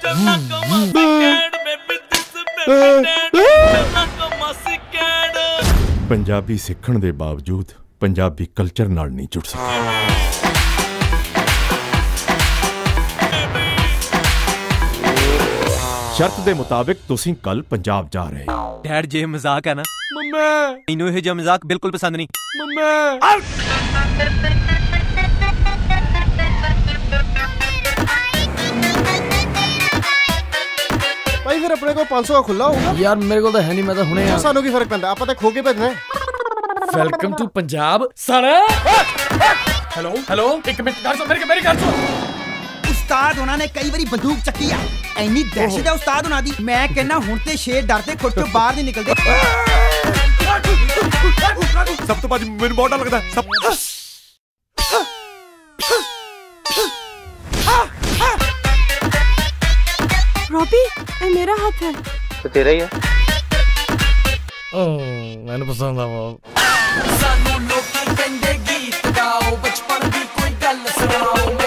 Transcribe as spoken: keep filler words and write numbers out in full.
पंजाबी सीखण दे बावजूद पंजाबी कल्चर नाल नहीं जुड़ सके। शर्त दे मुताबिक तुसीं कल पंजाब जा रहे हो। डैड जे मजाक है ना मम्मा, इनू ये जो मजाक बिल्कुल पसंद नहीं। मम्मा भाई फिर अपने को पाँच सौ का खुला होगा यार। मेरे को तो है नहीं, मैं तो हुणे यार। सानू की फर्क पैंदा, आप तो खो के भेजना है। वेलकम टू पंजाब साले। हेलो हेलो एक मिनट कर सो मेरी मेरी कर सो। उस्ताद होना ने कई बारी बंदूक चक्की आ, एनी दहशत है उस्ताद होना दी। मैं कहना हुण ते शेर डरते खुद चों बाहर नहीं निकलदे। सब तो बाद मेनू बहुत डर लगदा है। सब रॉबी ए मेरा हाथ है तो तेरा ही है। मैंने पसंद आ वो। सानू लोकी कहंदे गीत गाओ, बचपन दी कोई गल सुनाओ।